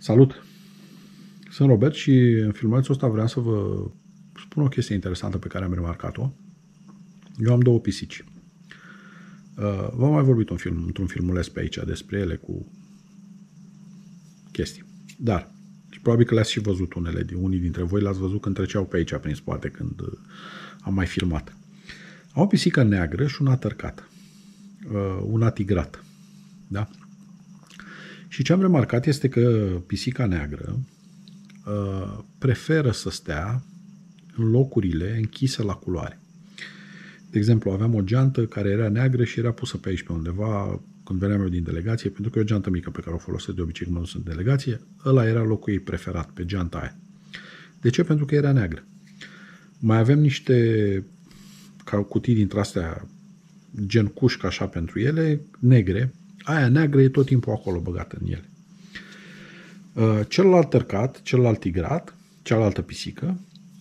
Salut! Sunt Robert și în filmulețul ăsta vreau să vă spun o chestie interesantă pe care am remarcat-o. Eu am două pisici. V-am mai vorbit într-un filmuleț pe aici despre ele cu chestii. Dar, și probabil că le-ați și văzut unii dintre voi l-ați văzut când treceau pe aici prin spate, când am mai filmat. Am o pisică neagră și una tărcată. Una tigrată. Da? Și ce am remarcat este că pisica neagră preferă să stea în locurile închise la culoare. De exemplu, aveam o geantă care era neagră și era pusă pe aici pe undeva când veneam eu din delegație, pentru că e o geantă mică pe care o folosesc de obicei când mă duc în delegație, ăla era locul ei preferat, pe geanta aia. De ce? Pentru că era neagră. Mai avem niște cutii dintre astea, gen cușcă așa pentru ele, negre. Aia neagră e tot timpul acolo băgată în ele. Celălalt tărcat, celălalt tigrat, cealaltă pisică,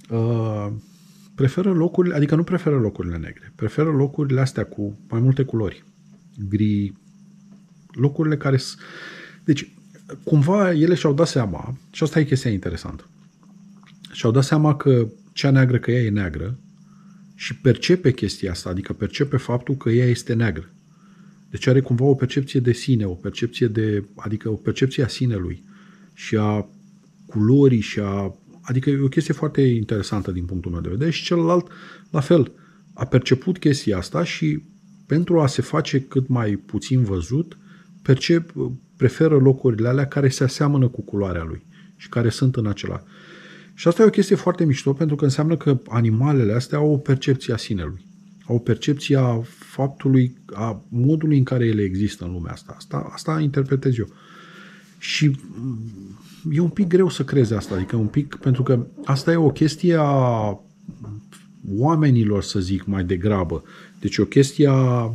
preferă locurile, adică nu preferă locurile negre, preferă locurile astea cu mai multe culori, gri, locurile care... Deci, cumva ele și-au dat seama, și asta e chestia interesantă, și-au dat seama că cea neagră, că ea e neagră și percepe chestia asta, adică percepe faptul că ea este neagră. Deci are cumva o percepție de sine, adică o percepție a sinelui și a culorii adică e o chestie foarte interesantă din punctul meu de vedere și celălalt, la fel, a perceput chestia asta și pentru a se face cât mai puțin văzut, preferă locurile alea care se aseamănă cu culoarea lui și care sunt în acela. Și asta e o chestie foarte mișto pentru că înseamnă că animalele astea au o percepție a sinelui. Au o percepție a faptului, a modului în care ele există în lumea asta. Asta interpretez eu. Și e un pic greu să crezi asta, adică un pic, pentru că asta e o chestie a oamenilor, să zic, mai degrabă. Deci o chestie a,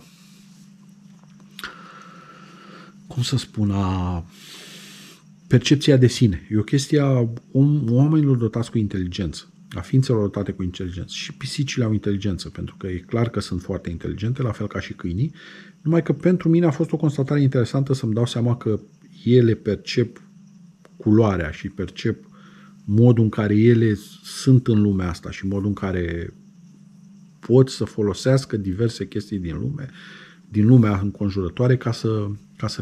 cum să spun, a percepția de sine. E o chestie a oamenilor dotați cu inteligență, a ființelor dotate cu inteligență. Și pisicile au inteligență, pentru că e clar că sunt foarte inteligente, la fel ca și câinii, numai că pentru mine a fost o constatare interesantă să-mi dau seama că ele percep culoarea și percep modul în care ele sunt în lumea asta și modul în care pot să folosească diverse chestii din lumea înconjurătoare ca să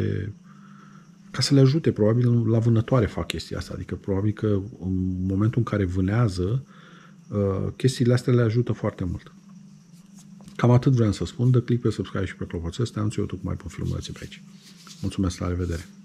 le ajute. Probabil la vânătoare fac chestia asta, adică probabil că în momentul în care vânează, chestiile astea le ajută foarte mult. Cam atât vreau să spun. Dă click pe subscribe și pe clopoțel să te anunț eu tot mai pun filmulețe pe aici. Mulțumesc, la revedere!